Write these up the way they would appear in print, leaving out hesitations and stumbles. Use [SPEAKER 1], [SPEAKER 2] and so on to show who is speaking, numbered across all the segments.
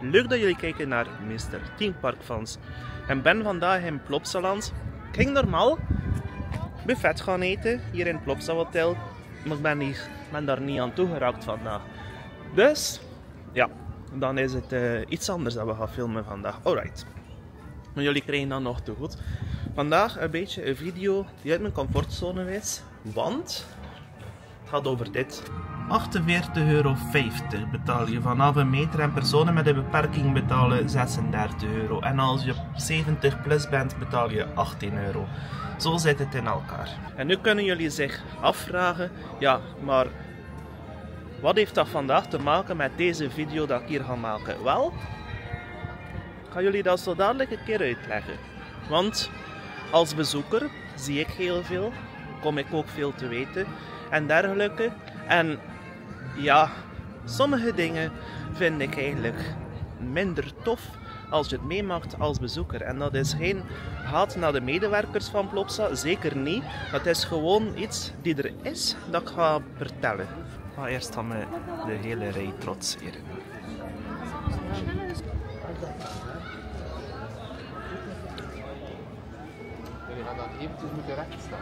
[SPEAKER 1] Leuk dat jullie kijken naar Mr. Theme Park Fans. En ben vandaag in Plopsaland. Ik ging normaal buffet gaan eten hier in het Plopsa Hotel, maar ik ben daar niet aan toegeraakt vandaag. Dus ja, dan is het iets anders dat we gaan filmen vandaag. Alright. Maar jullie krijgen dat nog te goed. Vandaag een beetje een video die uit mijn comfortzone is, want het gaat over dit. €48,50 betaal je vanaf een meter en personen met een beperking betalen €36. En als je 70 plus bent betaal je €18. Zo zit het in elkaar. En nu kunnen jullie zich afvragen, ja, maar wat heeft dat vandaag te maken met deze video dat ik hier ga maken? Wel, ik ga jullie dat zo dadelijk een keer uitleggen. Want als bezoeker zie ik heel veel, kom ik ook veel te weten en dergelijke. En ja, sommige dingen vind ik eigenlijk minder tof als je het meemaakt als bezoeker. En dat is geen haat naar de medewerkers van Plopsa, zeker niet. Dat is gewoon iets die er is dat ik ga vertellen. Ik ga eerst aan de hele rij trotseren.
[SPEAKER 2] Jullie gaan dan eventjes moeten rechtstaan.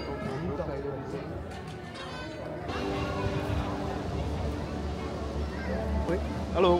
[SPEAKER 1] Hoi. Hallo.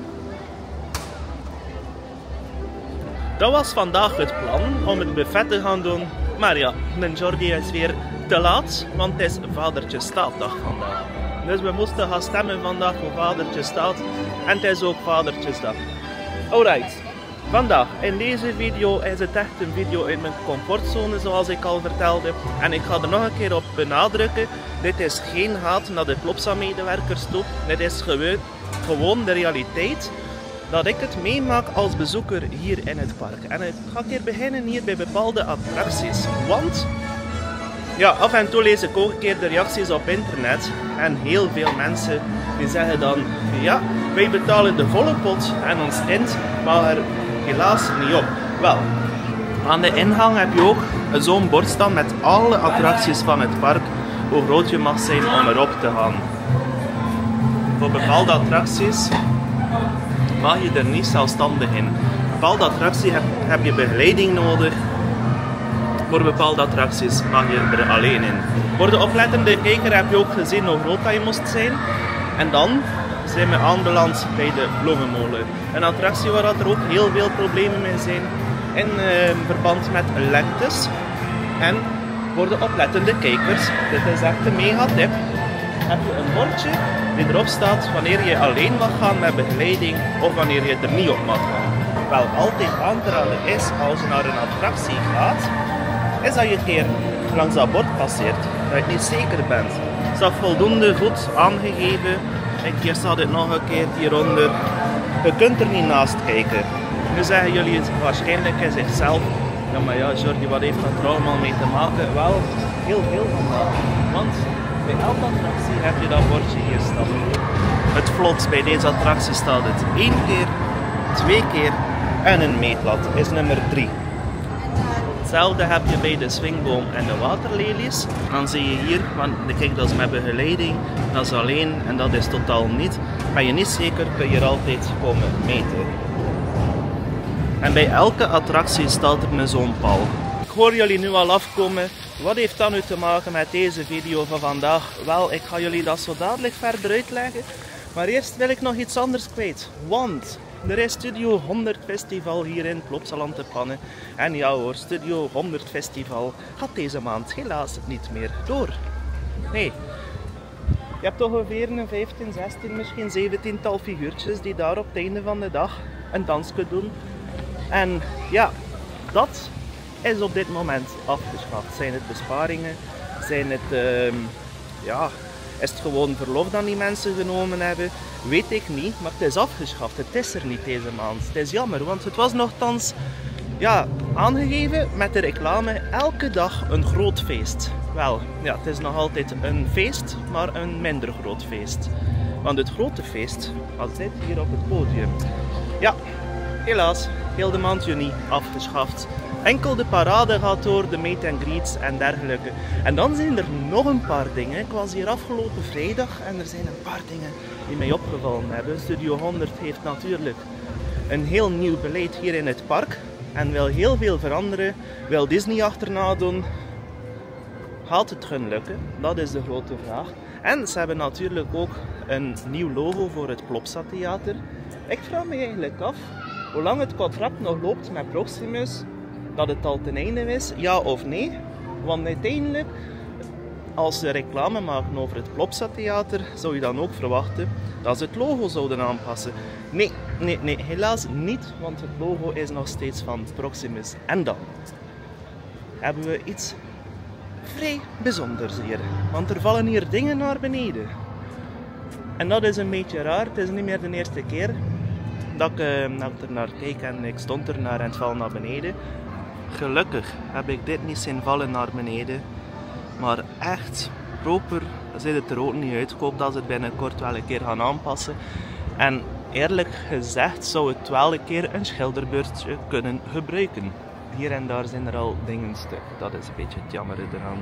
[SPEAKER 1] Dat was vandaag het plan om het buffet te gaan doen. Maar ja, mijn Jordi is weer te laat, want het is Vadertje Staatdag vandaag. Dus we moesten gaan stemmen vandaag voor Vadertje Staat. En het is ook Vadertjesdag. Alright. Vandaag, in deze video is het echt een video in mijn comfortzone, zoals ik al vertelde. En ik ga er nog een keer op benadrukken. Dit is geen haat naar de Plopsa-medewerkers toe. Dit is gewoon de realiteit dat ik het meemaak als bezoeker hier in het park. En ik ga een keer beginnen hier bij bepaalde attracties. Want ja, af en toe lees ik ook een keer de reacties op internet. En heel veel mensen die zeggen dan, ja, wij betalen de volle pot en ons kind mag er helaas niet op. Wel, aan de ingang heb je ook zo'n bord staan met alle attracties van het park, hoe groot je mag zijn om erop te gaan. Voor bepaalde attracties mag je er niet zelfstandig in. Voor bepaalde attracties heb je begeleiding nodig. Voor bepaalde attracties mag je er alleen in. Voor de oplettende kijker heb je ook gezien hoe groot dat je moest zijn. En dan zijn we aanbeland bij de Bloemenmolen. Een attractie waar er ook heel veel problemen mee zijn in verband met lengtes. En voor de oplettende kijkers, dit is echt een mega tip, heb je een bordje die erop staat wanneer je alleen mag gaan met begeleiding of wanneer je er niet op mag gaan. Wel, altijd aan te raden is, als je naar een attractie gaat, is dat je een keer langs dat bord passeert, dat je niet zeker bent. Het staat voldoende goed aangegeven. Hier staat het nog een keer hieronder. Je kunt er niet naast kijken. Nu zeggen jullie het waarschijnlijk in zichzelf. Ja, maar ja, Jordi, wat heeft dat er allemaal mee te maken? Wel, heel veel vandaag. Want bij elke attractie heb je dat bordje hier staan. Het vlot bij deze attractie staat het 1 keer, 2 keer en een meetlat is nummer 3. Hetzelfde heb je bij de swingboom en de waterlelies. Dan zie je hier, want kijk, dat is met begeleiding, dat is alleen en dat is totaal niet. Ben je niet zeker, kun je er altijd komen meten. En bij elke attractie staat er zo'n paal. Ik hoor jullie nu al afkomen. Wat heeft dat nu te maken met deze video van vandaag? Wel, ik ga jullie dat zo dadelijk verder uitleggen. Maar eerst wil ik nog iets anders kwijt. Want er is Studio 100 Festival hier in Plopsaland te pannen. En ja hoor, Studio 100 Festival gaat deze maand helaas niet meer door. Nee. Je hebt toch ongeveer een 15, 16, misschien 17-tal figuurtjes die daar op het einde van de dag een dansje doen. En ja, dat is op dit moment afgeschaft. Zijn het besparingen? Zijn het, is het gewoon verlof dat die mensen genomen hebben? Weet ik niet, maar het is afgeschaft. Het is er niet deze maand. Het is jammer, want het was nogthans aangegeven met de reclame elke dag een groot feest. Wel, ja, het is nog altijd een feest, maar een minder groot feest. Want het grote feest was dit hier op het podium. Ja, helaas, heel de maand juni afgeschaft. Enkel de parade gaat door, de meet and greets en dergelijke. En dan zijn er nog een paar dingen. Ik was hier afgelopen vrijdag en er zijn een paar dingen die mij opgevallen hebben. Studio 100 heeft natuurlijk een heel nieuw beleid hier in het park en wil heel veel veranderen, wil Disney achterna doen. Gaat het hun lukken? Dat is de grote vraag. En ze hebben natuurlijk ook een nieuw logo voor het Plopsa Theater. Ik vraag me eigenlijk af hoe lang het contract nog loopt met Proximus, dat het al ten einde is, ja of nee. Want uiteindelijk, als ze reclame maken over het Plopsa Theater, zou je dan ook verwachten dat ze het logo zouden aanpassen. Nee, helaas niet, want het logo is nog steeds van Proximus. En dan hebben we iets vrij bijzonders hier, want er vallen hier dingen naar beneden. En dat is een beetje raar, het is niet meer de eerste keer dat ik er naar kijk en ik stond er naar en het valt naar beneden. Gelukkig heb ik dit niet zien vallen naar beneden, maar echt proper ziet het er ook niet uit. Ik hoop dat ze het binnenkort wel een keer gaan aanpassen. En eerlijk gezegd zou het wel een keer een schilderbeurtje kunnen gebruiken. Hier en daar zijn er al dingen stuk. Dat is een beetje het jammer eraan.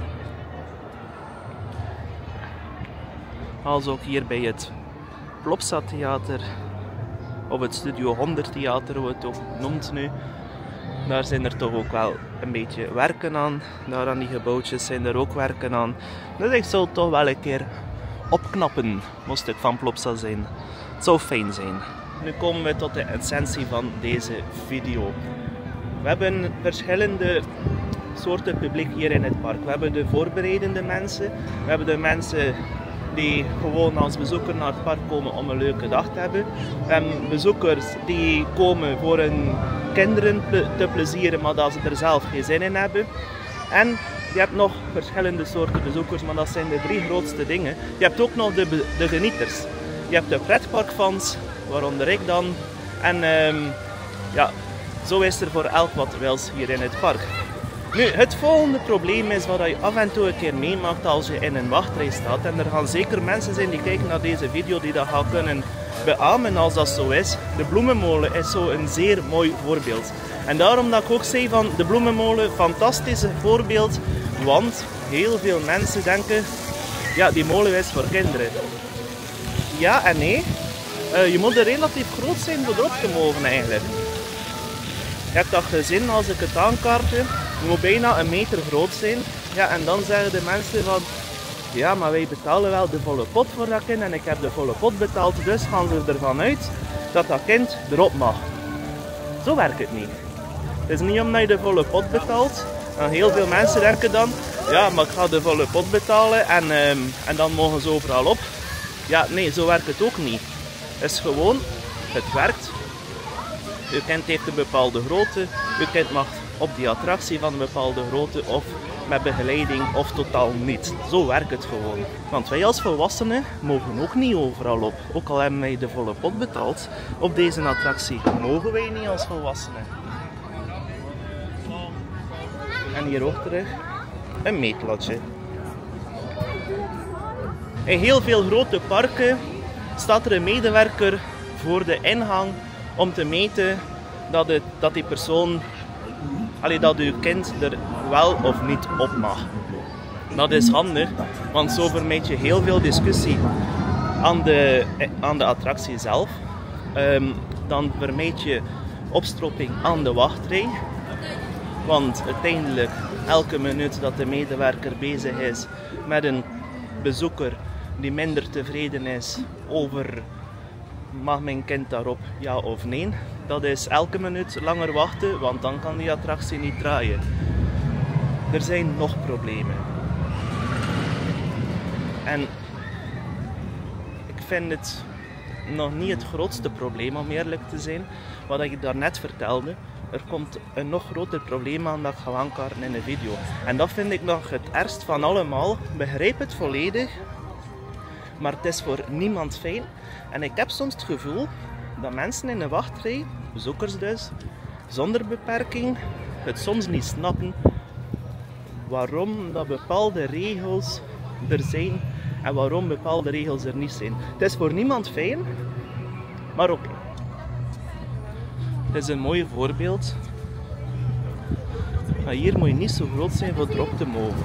[SPEAKER 1] Als ook hier bij het Plopsa Theater, of het Studio 100 Theater, hoe het ook noemt nu. Daar zijn er toch ook wel een beetje werken aan. Daar aan die gebouwtjes zijn er ook werken aan. Dus ik zou toch wel een keer opknappen, moest ik van Plopsa zijn. Het zou fijn zijn. Nu komen we tot de essentie van deze video. We hebben verschillende soorten publiek hier in het park. We hebben de voorbereidende mensen. We hebben de mensen die gewoon als bezoeker naar het park komen om een leuke dag te hebben. We hebben bezoekers die komen voor hun kinderen te plezieren, maar dat ze er zelf geen zin in hebben. En je hebt nog verschillende soorten bezoekers, maar dat zijn de 3 grootste dingen. Je hebt ook nog de genieters. Je hebt de pretparkfans, waaronder ik dan. En ja, zo is er voor elk wat wils hier in het park. Nu, het volgende probleem is wat je af en toe een keer meemaakt als je in een wachtrij staat. En er gaan zeker mensen zijn die kijken naar deze video die dat gaan kunnen beamen als dat zo is. De Bloemenmolen is zo een zeer mooi voorbeeld. En daarom dat ik ook zei van de Bloemenmolen, fantastisch voorbeeld. Want heel veel mensen denken, ja, die molen is voor kinderen. Ja en nee. Je moet er relatief groot zijn voor erop te mogen eigenlijk. Je hebt dat gezien als ik het aankaarte. Je moet bijna 1 meter groot zijn. Ja, en dan zeggen de mensen van, ja, maar wij betalen wel de volle pot voor dat kind en ik heb de volle pot betaald, dus gaan ze ervan uit dat dat kind erop mag. Zo werkt het niet. Het is niet omdat je de volle pot betaalt. En heel veel mensen denken dan, ja, maar ik ga de volle pot betalen en dan mogen ze overal op. Ja, nee, zo werkt het ook niet. Het is gewoon, het werkt. Je kind heeft een bepaalde grootte, je kind mag op die attractie van een bepaalde grootte of met begeleiding of totaal niet. Zo werkt het gewoon. Want wij als volwassenen mogen ook niet overal op. Ook al hebben wij de volle pot betaald, op deze attractie mogen wij niet als volwassenen. En hier ook terug een meetlatje. In heel veel grote parken staat er een medewerker voor de ingang om te meten dat die persoon, dat uw kind er wel of niet op mag. Dat is handig, want zo vermijd je heel veel discussie aan de attractie zelf. Dan vermijd je opstropping aan de wachtrij. Want uiteindelijk, elke minuut dat de medewerker bezig is met een bezoeker die minder tevreden is over mag mijn kind daarop ja of nee, dat is elke minuut langer wachten, want dan kan die attractie niet draaien. Er zijn nog problemen. En ik vind het nog niet het grootste probleem, om eerlijk te zijn. Wat ik daarnet vertelde, er komt een nog groter probleem aan dat ik ga aankaarten in een video. En dat vind ik nog het ergst van allemaal. Begrijp het volledig, maar het is voor niemand fijn. En ik heb soms het gevoel dat mensen in de wachtrij, bezoekers dus, zonder beperking, het soms niet snappen waarom dat bepaalde regels er zijn en waarom bepaalde regels er niet zijn. Het is voor niemand fijn, maar oké. Het is een mooi voorbeeld. Maar hier moet je niet zo groot zijn voor erop te mogen.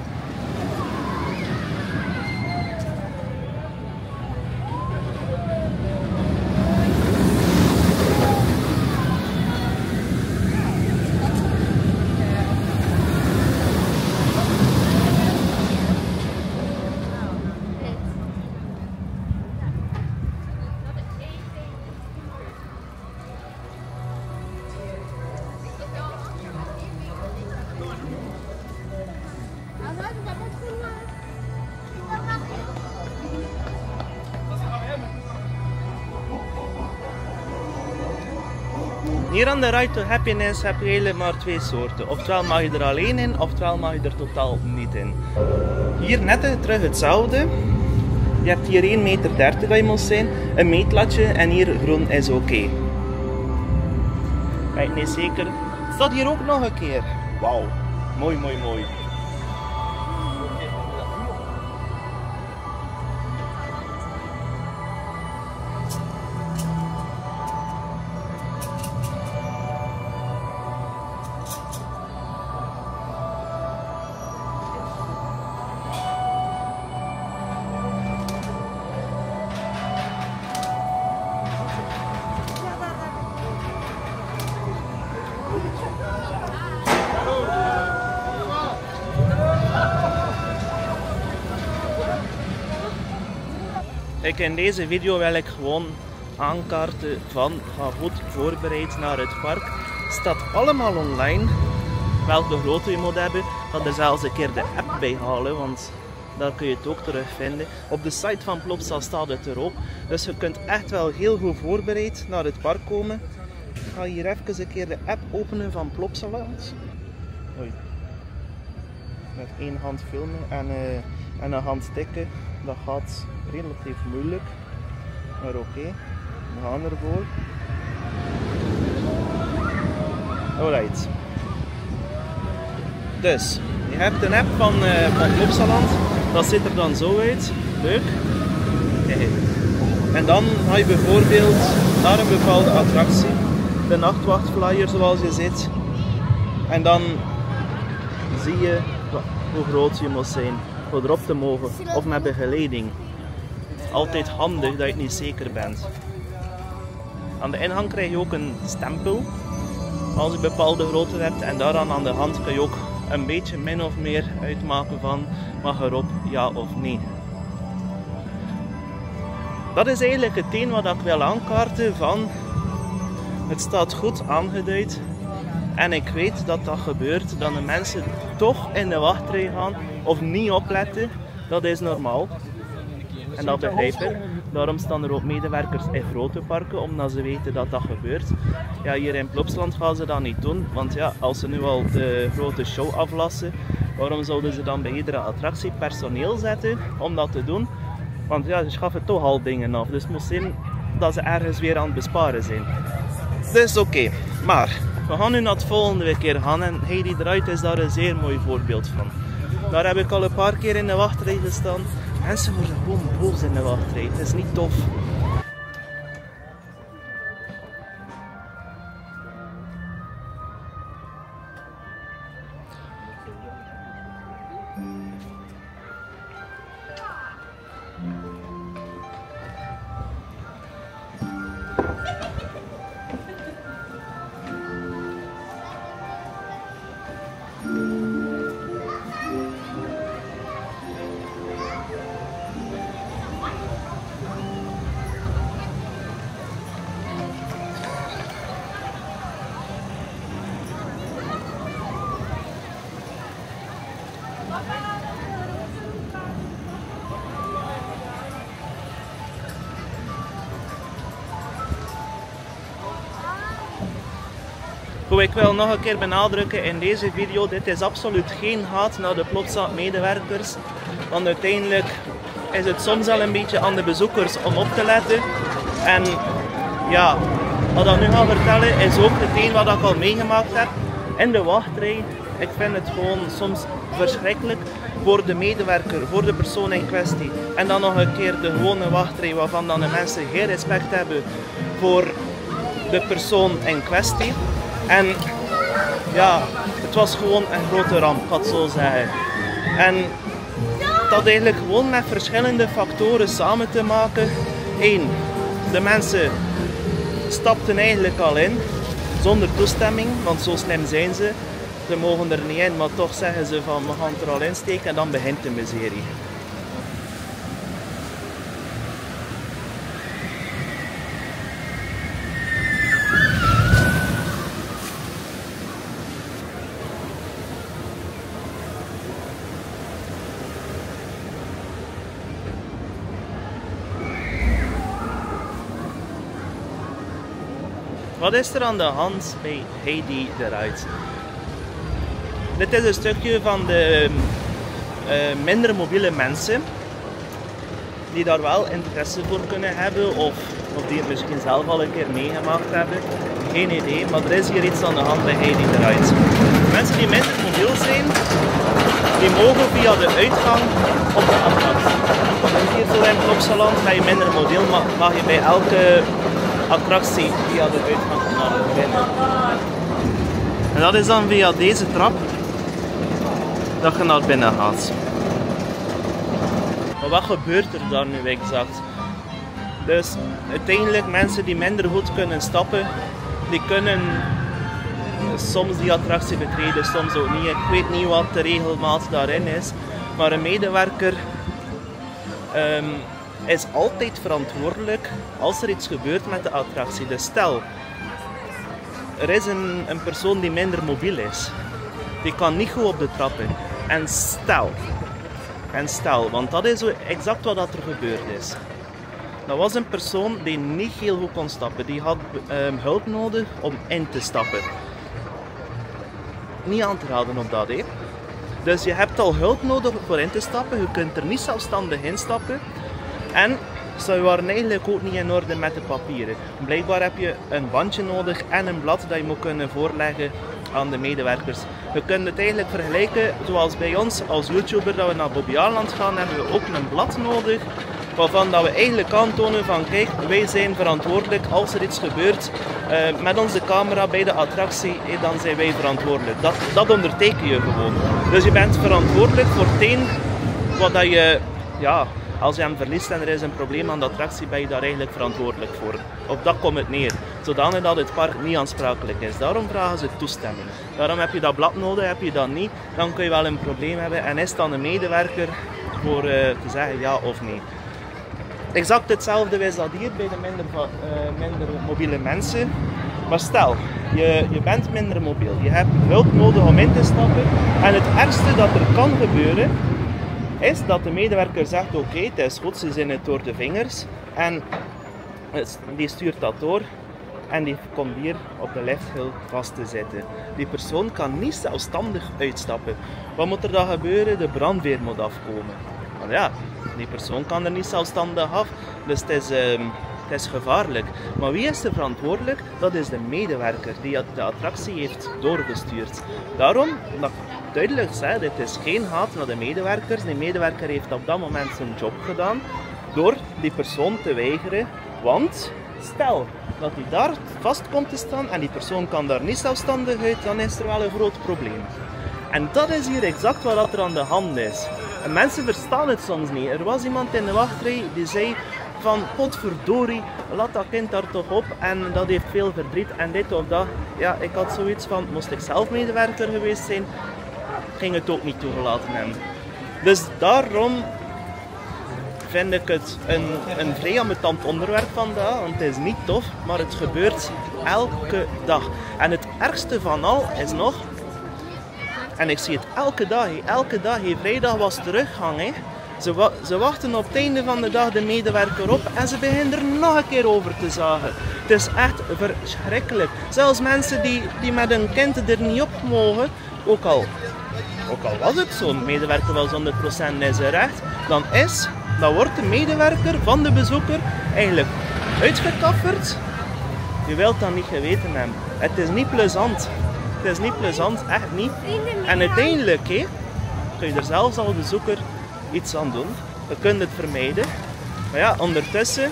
[SPEAKER 1] Hier aan de Ride to Happiness heb je eigenlijk maar twee soorten. Oftewel mag je er alleen in, oftewel mag je er totaal niet in. Hier net terug hetzelfde. Je hebt hier 1,30 meter dat je moet zijn, een meetlatje en hier groen is oké. Kijk, nee zeker. Staat hier ook nog een keer. Wauw, mooi, mooi, mooi. In deze video wil ik gewoon aankaarten van ga goed voorbereid naar het park. Het staat allemaal online welke grootte je moet hebben. Ik ga er zelfs een keer de app bij halen, want daar kun je het ook terugvinden. Op de site van Plopsa staat het erop. Dus je kunt echt wel heel goed voorbereid naar het park komen. Ik ga hier even een keer de app openen van Plopsaland. Oei. Met één hand filmen en een hand tikken. Dat gaat relatief moeilijk, maar oké, we gaan ervoor. Alright. Dus, je hebt een app van Plopsaland, dat ziet er dan zo uit, leuk. En dan ga je bijvoorbeeld naar een bepaalde attractie, de nachtwachtflyer zoals je ziet, en dan zie je hoe groot je moet zijn voor erop te mogen, of met begeleiding. Altijd handig dat je niet zeker bent. Aan de ingang krijg je ook een stempel als je bepaalde grootte hebt en daaraan aan de hand kun je ook een beetje min of meer uitmaken van mag erop ja of nee. Dat is eigenlijk hetgeen wat ik wil aankaarten van het staat goed aangeduid en ik weet dat dat gebeurt, dat de mensen toch in de wachtrij gaan of niet opletten. Dat is normaal. En dat begrijp ik. Daarom staan er ook medewerkers in grote parken, omdat ze weten dat dat gebeurt. Ja, hier in Plopsaland gaan ze dat niet doen, want ja, als ze nu al de grote show aflassen, waarom zouden ze dan bij iedere attractie personeel zetten om dat te doen? Want ja, ze schaffen toch al dingen af, dus het moet zijn dat ze ergens weer aan het besparen zijn. Dus oké, maar we gaan nu naar het volgende keer gaan en Heidi Eruit is daar een zeer mooi voorbeeld van. Daar heb ik al een paar keer in de wachtrij gestaan. Mensen worden gewoon boos in de wachtrij. Het is niet tof. Goed, ik wil nog een keer benadrukken in deze video, dit is absoluut geen haat naar de Plopsa medewerkers, want uiteindelijk is het soms al een beetje aan de bezoekers om op te letten. En ja, wat ik nu ga vertellen is ook hetgeen wat ik al meegemaakt heb in de wachtrij. Ik vind het gewoon soms verschrikkelijk voor de medewerker, voor de persoon in kwestie. En dan nog een keer de gewone wachtrij waarvan dan de mensen geen respect hebben voor de persoon in kwestie. En ja, het was gewoon een grote ramp, ik had het zo zeggen. En het had eigenlijk gewoon met verschillende factoren samen te maken. 1. De mensen stapten eigenlijk al in, zonder toestemming, want zo slim zijn ze. Ze mogen er niet in, maar toch zeggen ze van we gaan er al in steken en dan begint de miserie. Wat is er aan de hand bij Heidi de Ride? Dit is een stukje van de minder mobiele mensen die daar wel interesse voor kunnen hebben of die het misschien zelf al een keer meegemaakt hebben. Geen idee, maar er is hier iets aan de hand bij Heidi de Ride. Mensen die minder mobiel zijn, die mogen via de uitgang op de attractie. Dus hier zo in Plopsaland ga je minder mobiel, maar mag je bij elke attractie via de uitgang naar binnen. En dat is dan via deze trap dat je naar binnen gaat. Maar wat gebeurt er daar nu exact? Dus uiteindelijk mensen die minder goed kunnen stappen, die kunnen soms die attractie betreden, soms ook niet. Ik weet niet wat de regelmaat daarin is, maar een medewerker is altijd verantwoordelijk als er iets gebeurt met de attractie. Dus stel, er is een persoon die minder mobiel is, die kan niet goed op de trappen. En stel, want dat is exact wat er gebeurd is. Dat was een persoon die niet heel goed kon stappen. Die had hulp nodig om in te stappen. Niet aan te raden op dat, hè. Dus je hebt al hulp nodig voor in te stappen. Je kunt er niet zelfstandig instappen. En ze waren eigenlijk ook niet in orde met de papieren. Blijkbaar heb je een bandje nodig en een blad dat je moet kunnen voorleggen aan de medewerkers. Je kunt het eigenlijk vergelijken zoals bij ons als YouTuber dat we naar Bobbejaanland gaan, hebben we ook een blad nodig waarvan dat we eigenlijk aantonen van kijk, wij zijn verantwoordelijk als er iets gebeurt met onze camera bij de attractie, dan zijn wij verantwoordelijk. Dat onderteken je gewoon. Dus je bent verantwoordelijk voor hetgeen wat dat je, ja, als je hem verliest en er is een probleem aan de attractie, ben je daar eigenlijk verantwoordelijk voor. Op dat komt het neer, zodanig dat het park niet aansprakelijk is. Daarom vragen ze toestemming. Daarom heb je dat blad nodig, heb je dat niet, dan kun je wel een probleem hebben en is dan een medewerker voor te zeggen ja of nee. Exact hetzelfde is dat hier bij de minder mobiele mensen. Maar stel, je bent minder mobiel, je hebt hulp nodig om in te stappen en het ergste dat er kan gebeuren is dat de medewerker zegt oké, het is goed, ze zijn het door de vingers en die stuurt dat door en die komt hier op de lifthill vast te zitten. Die persoon kan niet zelfstandig uitstappen. Wat moet er dan gebeuren? De brandweer moet afkomen. Want ja, die persoon kan er niet zelfstandig af, dus het is gevaarlijk. Maar wie is er verantwoordelijk? Dat is de medewerker die de attractie heeft doorgestuurd. Daarom, dat duidelijk zei, dit is geen haat naar de medewerkers. De medewerker heeft op dat moment zijn job gedaan door die persoon te weigeren. Want stel dat hij daar vast komt te staan en die persoon kan daar niet zelfstandig uit, dan is er wel een groot probleem. En dat is hier exact wat er aan de hand is. En mensen verstaan het soms niet. Er was iemand in de wachtrij die zei van potverdorie, laat dat kind daar toch op en dat heeft veel verdriet en dit of dat. Ja, ik had zoiets van, moest ik zelf medewerker geweest zijn, ging het ook niet toegelaten hebben. Dus daarom vind ik het een vrij ambetant onderwerp vandaag, want het is niet tof, maar het gebeurt elke dag. En het ergste van al is nog, en ik zie het elke dag, vrijdag was teruggang. Hè. Ze wachten op het einde van de dag de medewerker op en ze beginnen er nog een keer over te zagen. Het is echt verschrikkelijk. Zelfs mensen die met een kind er niet op mogen, ook al was het zo'n medewerker wel 100% in zijn recht, dan wordt de medewerker van de bezoeker eigenlijk uitgekafferd. Je wilt dat niet geweten hebben. Het is niet plezant. Het is niet plezant, echt niet. En uiteindelijk kun je er zelfs als bezoeker iets aan doen. Je kunt het vermijden. Maar ja, ondertussen,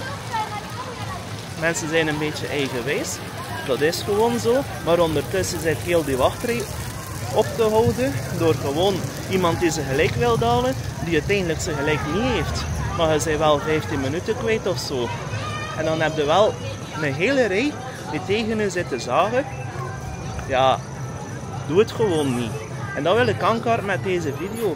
[SPEAKER 1] mensen zijn een beetje eigenwijs. Dat is gewoon zo. Maar ondertussen zit heel die wachtrij op te houden door gewoon iemand die ze gelijk wil halen, die uiteindelijk ze gelijk niet heeft. Maar je bent wel 15 minuten kwijt of zo. En dan heb je wel een hele rij die tegen je zit te zagen. Ja, doe het gewoon niet. En dat wil ik aankaarten met deze video.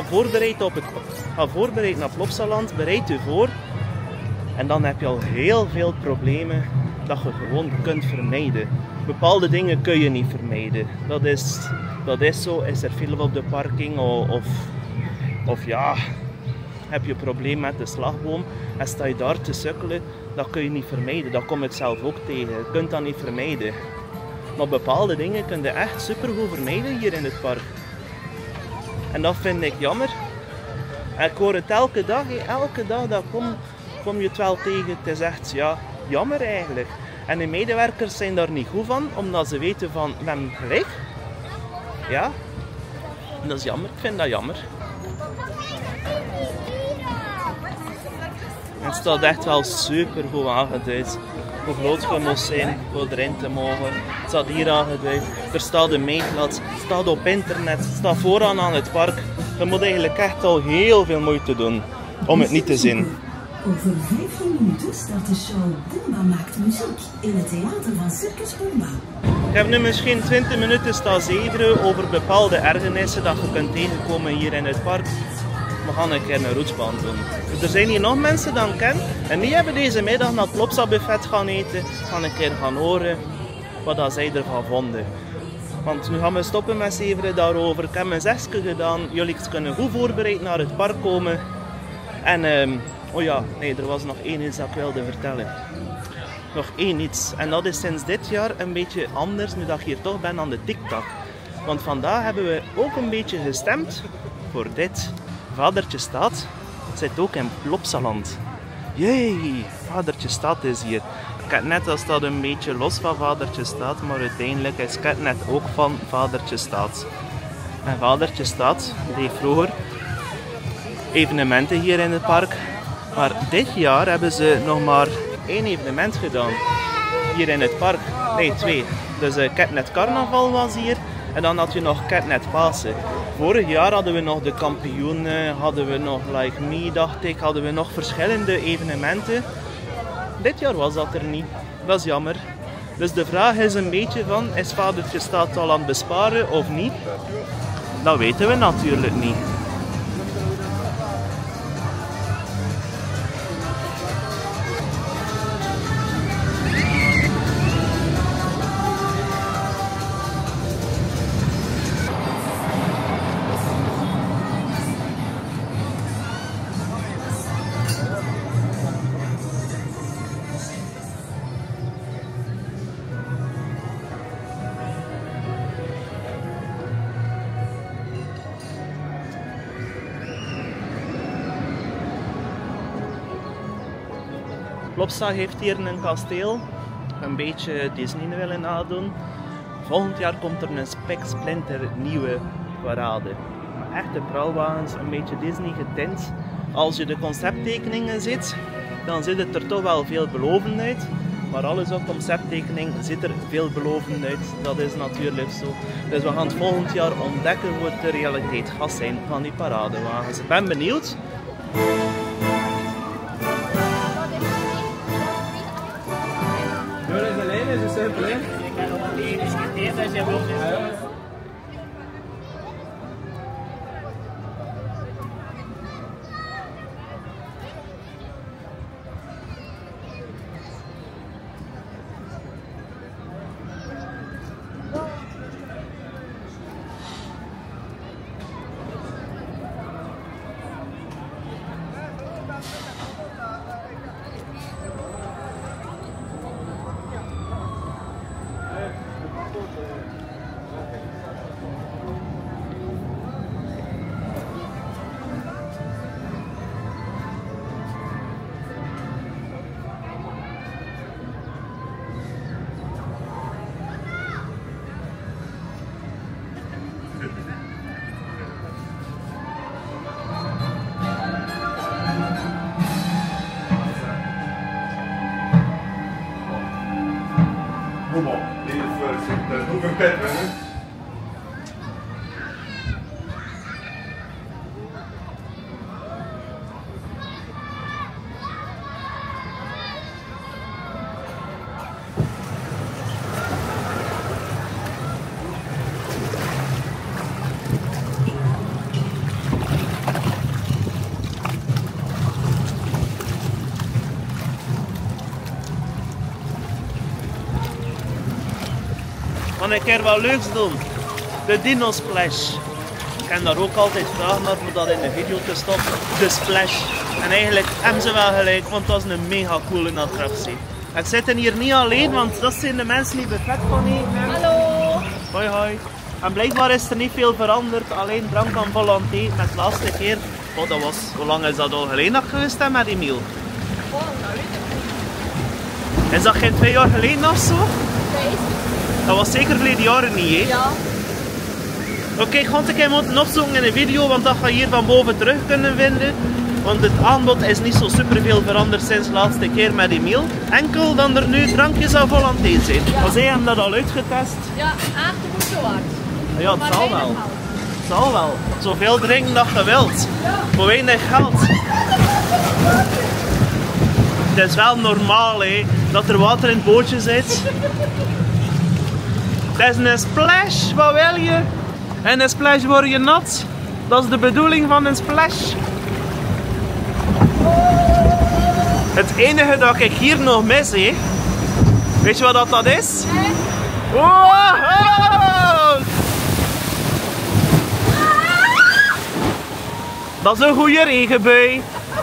[SPEAKER 1] Ga voorbereid naar Plopsaland, bereid je voor. En dan heb je al heel veel problemen dat je gewoon kunt vermijden. Bepaalde dingen kun je niet vermijden. Dat is zo. Is er file op de parking of ja, heb je een probleem met de slagboom en sta je daar te sukkelen, dat kun je niet vermijden. Dat kom ik zelf ook tegen. Je kunt dat niet vermijden. Maar bepaalde dingen kun je echt supergoed vermijden hier in het park. En dat vind ik jammer. En ik hoor het elke dag dat kom je het wel tegen. Het is echt, ja, jammer eigenlijk. En de medewerkers zijn daar niet goed van, omdat ze weten van, we hebben gelijk. Ja, en dat is jammer. Ik vind dat jammer. Het staat echt wel super goed aangeduid. Hoe groot je moet zijn voor erin te mogen. Het staat hier aangeduid. Er staat een meetlat. Het staat op internet. Het staat vooraan aan het park. Je moet eigenlijk echt al heel veel moeite doen om het niet te zien.
[SPEAKER 3] Over 15 minuten start de show Boomba maakt muziek in het theater van Circus Boomba.
[SPEAKER 1] Ik heb nu misschien 20 minuten staan zeveren over bepaalde ergernissen dat je kunt tegenkomen hier in het park. We gaan een keer een roetsbaan doen. Er zijn hier nog mensen die ik ken en die hebben deze middag naar het Plopsa buffet gaan eten. Gaan een keer gaan horen wat zij ervan vonden. Want nu gaan we stoppen met zeveren daarover. Ik heb mijn zesje gedaan. Jullie kunnen goed voorbereid naar het park komen. En oh ja, nee, er was nog één iets dat ik wilde vertellen. Nog één iets. En dat is sinds dit jaar een beetje anders, nu dat ik hier toch ben aan de TikTok. Want vandaag hebben we ook een beetje gestemd voor dit. Vadertje Staat zit ook in Plopsaland. Jee, Vadertje Staat is hier. Ik heb net als dat een beetje los van Vadertje Staat, maar uiteindelijk is het net ook van Vadertje Staat. En Vadertje Staat deed vroeger evenementen hier in het park. Maar dit jaar hebben ze nog maar 1 evenement gedaan. Hier in het park. Nee, 2. Dus Ketnet Carnaval was hier. En dan had je nog Ketnet Pasen. Vorig jaar hadden we nog de kampioenen, hadden we nog Like Me, dacht ik, hadden we nog verschillende evenementen. Dit jaar was dat er niet. Dat is jammer. Dus de vraag is een beetje van, is Vadertje Staat al aan het besparen of niet? Dat weten we natuurlijk niet. Plopsa heeft hier een kasteel, een beetje Disney willen nadoen. Volgend jaar komt er een spiksplinter nieuwe parade. Maar echte prauwwagens, een beetje Disney getint. Als je de concepttekeningen ziet, dan ziet het er toch wel veelbelovend uit. Maar alles op concepttekening ziet er veelbelovend uit. Dat is natuurlijk zo. Dus we gaan het volgend jaar ontdekken hoe het de realiteit gaat zijn van die paradewagens. Ik ben benieuwd.
[SPEAKER 2] Is het simpel, hè?
[SPEAKER 4] Ik heb nog niet gediscuteerd, dus je wilt niet.
[SPEAKER 1] We gaan een keer wat leuks doen. De Dino Splash. Ik heb daar ook altijd vragen naar voor dat in de video te stoppen. De splash. En eigenlijk hebben ze wel gelijk, want dat is een mega coole attractie. Ik zit hier niet alleen, want dat zijn de mensen die buffet van eten.
[SPEAKER 5] Hallo.
[SPEAKER 1] Hoi hoi. En blijkbaar is er niet veel veranderd, alleen drank aan volonté. Met de laatste keer, oh, dat was, hoe lang is dat al geleden nog geweest hè, met Emiel?
[SPEAKER 5] Oh, dat weet ik niet.
[SPEAKER 1] Is dat geen 2 jaar geleden of zo?
[SPEAKER 5] Nee.
[SPEAKER 1] Dat was zeker verleden jaren niet, hè?
[SPEAKER 5] Ja.
[SPEAKER 1] Oké, ik ga het een keer moeten opzoeken in een video, want dat ga je hier van boven terug kunnen vinden. Want het aanbod is niet zo super veel veranderd sinds de laatste keer met Emiel. Enkel dan er nu drankjes aan volonté zijn.
[SPEAKER 5] Ja.
[SPEAKER 1] Maar zij hebben dat al uitgetest.
[SPEAKER 5] Ja, aard de moeite waard.
[SPEAKER 1] Ja, het
[SPEAKER 5] Maar
[SPEAKER 1] zal
[SPEAKER 5] weinig
[SPEAKER 1] wel.
[SPEAKER 5] geld.
[SPEAKER 1] Het zal wel. Zoveel drinken dat je wilt.
[SPEAKER 5] Ja.
[SPEAKER 1] Voor weinig geld. Het is wel normaal hè, dat er water in het bootje zit. Het is een splash, wat wil je? En een splash word je nat. Dat is de bedoeling van een splash. Het enige dat ik hier nog mis, hè, weet je wat dat is? Wow! Dat is een goede regenbui.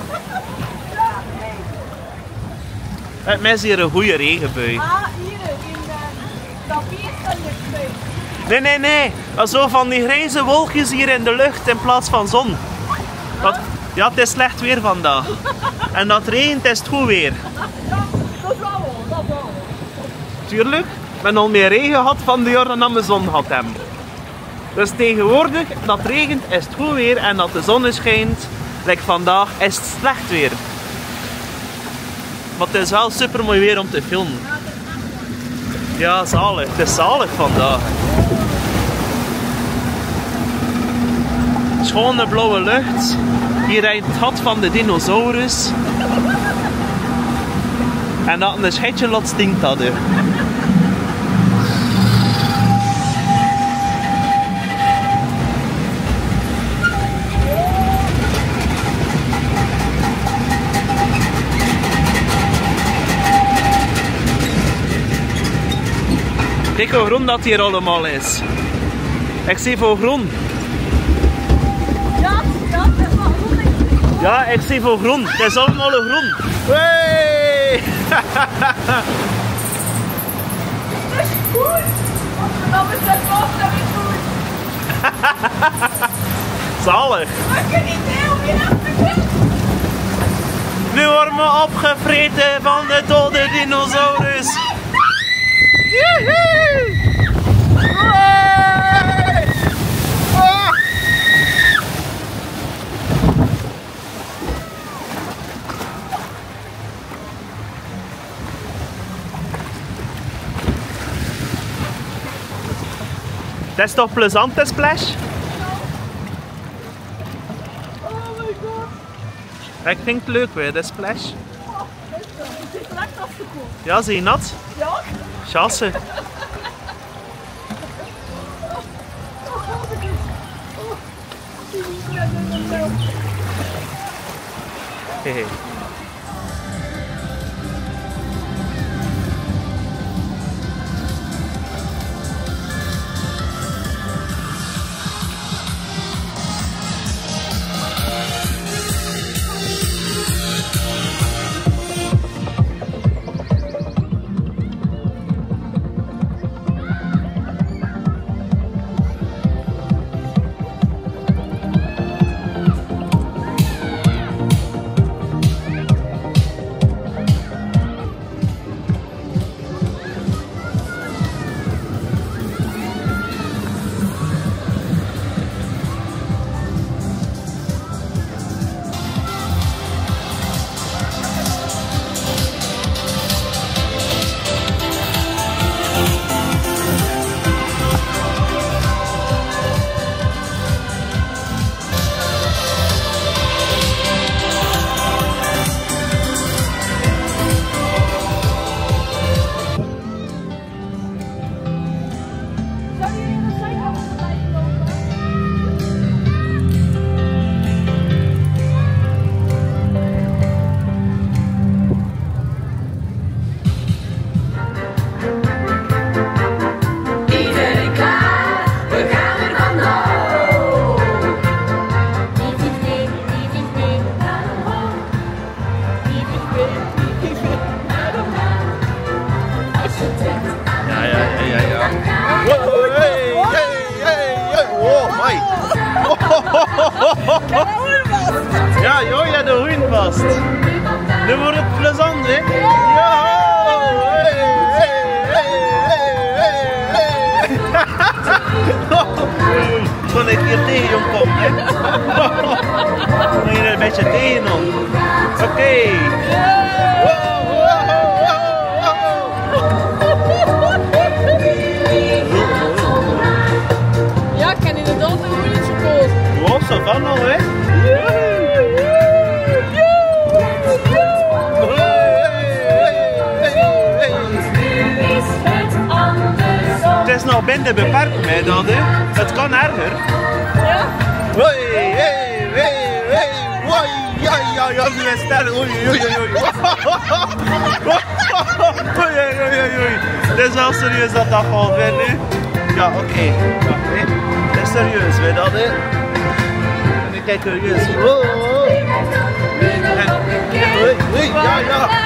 [SPEAKER 1] Ik mis hier een goede regenbui.
[SPEAKER 5] Ah, hier in dat biertje.
[SPEAKER 1] Nee. Zo van die grijze wolkjes hier in de lucht in plaats van zon. Ja, het is slecht weer vandaag. En dat regent is het goed weer.
[SPEAKER 5] Ja, dat is wel, dat is wel.
[SPEAKER 1] Tuurlijk, ik ben al meer regen gehad van de jaren dat we zon gehad hebben. Dus tegenwoordig, dat regent is het goed weer en dat de zon schijnt, like vandaag, is het slecht weer. Maar het is wel super mooi weer om te filmen. Ja, zalig. Het is zalig vandaag. Schone blauwe lucht. Hier rijdt het gat van de dinosaurus. En dat een schetje lot stinkt dat er. Kijk hoe groen dat hier allemaal is. Ik zie veel groen.
[SPEAKER 5] Ja, dat is wel goed.
[SPEAKER 1] Ja, ik zie veel groen. Het is allemaal groen. Hey!
[SPEAKER 5] Dat is goed. Dan is het ook dat is goed.
[SPEAKER 1] Zalig.
[SPEAKER 5] Maar ik kan niet heel weer
[SPEAKER 1] Nu worden we opgevreten van de dode dinosaurus. Joehoe! Hey! Ah! Dat is toch plezant, de splash?
[SPEAKER 5] Oh my god.
[SPEAKER 1] Ik vind het leuk weer, de splash.
[SPEAKER 5] Oh, het is lekker afgekoeld.
[SPEAKER 1] Ja, zie je nat?
[SPEAKER 5] Ja?
[SPEAKER 1] Chasse. Hehe. Ja. Wow, hey. Oh, my. Ja, joh, ja, de hoen vast. Nu wordt het plezant, hè? Ja. Kon ik hier tegen hem komen, hè? Kon je er een beetje tegen hem? Oké.
[SPEAKER 5] Ja, ik kan inderdaad een goede gekozen.
[SPEAKER 1] Wow, zo van al, hè? Het is nog binnen beperkt, hè, dat, hè? Het kan erger.
[SPEAKER 5] Ja?
[SPEAKER 1] Ja, die is sterk. Oei. Dit is wel serieus dat dat gaat winnen, hè? Ja, oké. Ja, hè? Het is serieus, weet dat, hè? En ik kijk serieus. Ja.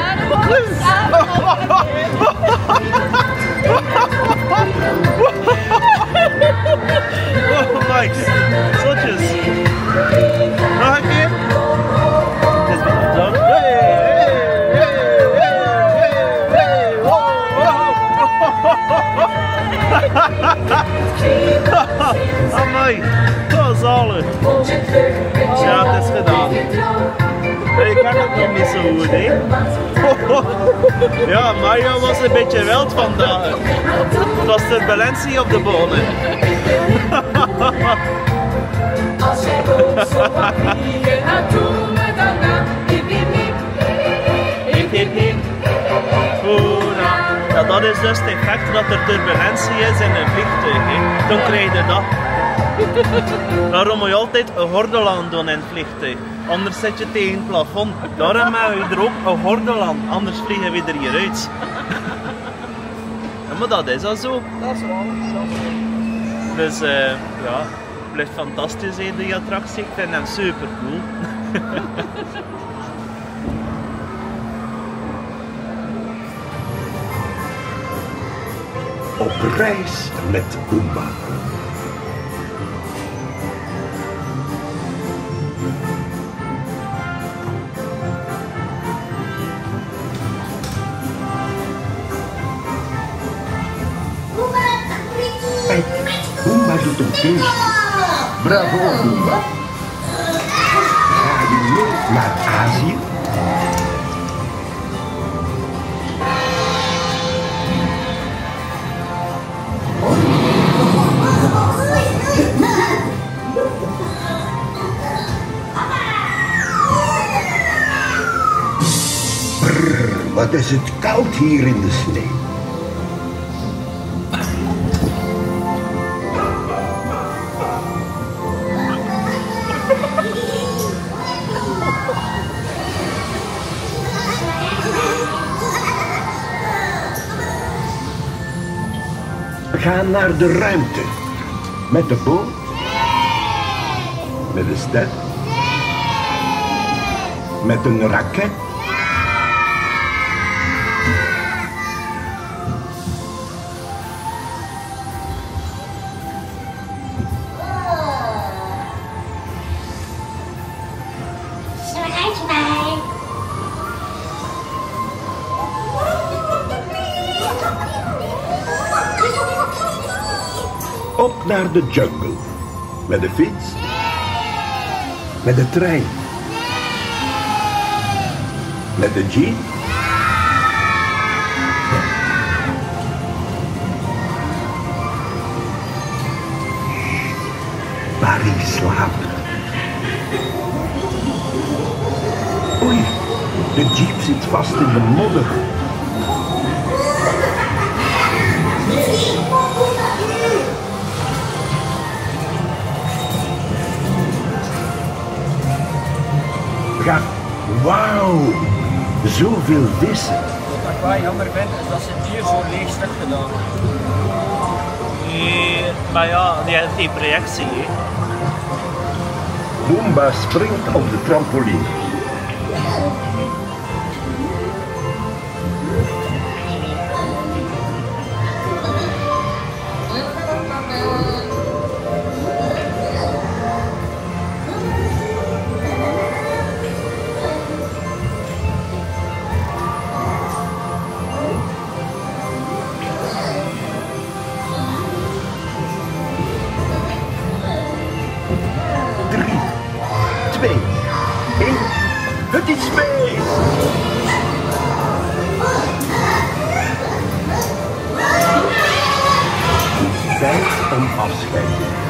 [SPEAKER 1] Oh my, zotjes. Nog een keer. Dit is wel zo. Amai, dat is zalig. Ja, het is gedaan. Ik kan het nog niet zo goed, hè? Ja, Mario was een beetje wild vandaag. Het was turbulentie op de bonen.
[SPEAKER 5] Als jij boos zo mag vliegen, dan doen we dat na. Hip.
[SPEAKER 1] Hoera. Ja, dat is dus het effect dat er turbulentie is in een vliegtuig, hè? Dan krijg je dat. Daarom moet je altijd een gordel aan doen in het vliegtuig. Anders zit je tegen het plafond. Daarom mag je er ook een gordel aan, anders vliegen we er hieruit. Ja, maar dat is al zo.
[SPEAKER 5] Dat is wel.
[SPEAKER 1] Dus ja, het blijft fantastisch, hè, die attractie. Ik vind hem super cool.
[SPEAKER 6] Op reis met Boomba. Kijk, Boomba doet een feest. Bravo, Boomba. Ga je mee naar Azië? Brrr, wat is het koud hier in de sneeuw. We gaan naar de ruimte. Met de boot. Met de ster. Met een raket. Op naar de jungle. Met de fiets. Met de trein. Met de jeep. Barry slaapt. Oei, de jeep zit vast in de modder. Ja, wauw, zoveel vissen.
[SPEAKER 4] Wat ik wel jammer vind, is dat ze het hier zo'n leeg stuk gedaan.
[SPEAKER 1] Nee, maar ja, die heeft die projectie, hè.
[SPEAKER 6] Boomba springt op de trampoline. tijd om afscheid te nemen.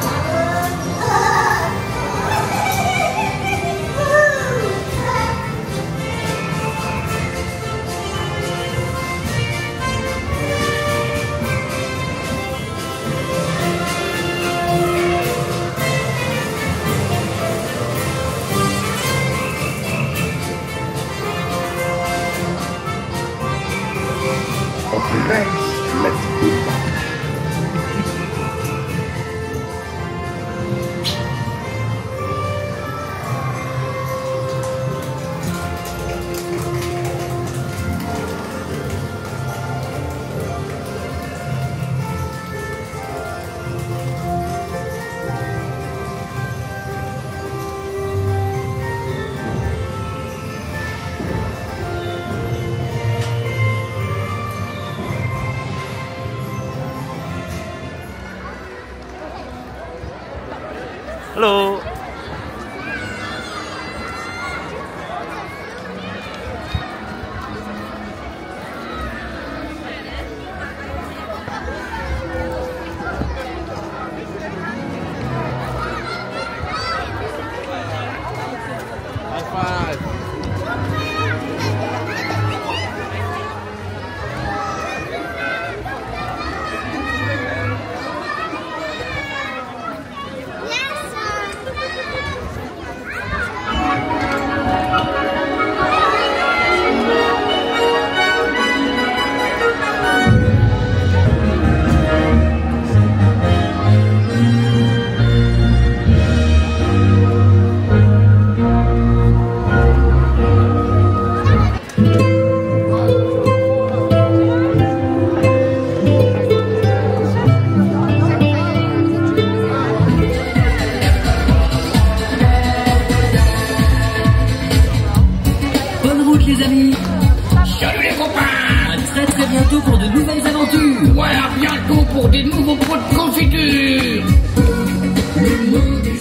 [SPEAKER 6] Op reis met Boomba.
[SPEAKER 1] Hallo.
[SPEAKER 2] High five.
[SPEAKER 7] Bonne route les amis. Salut les copains. À très très bientôt pour de nouvelles aventures.
[SPEAKER 8] Ouais, à bientôt pour des nouveaux pots de confiture.
[SPEAKER 7] Le monde est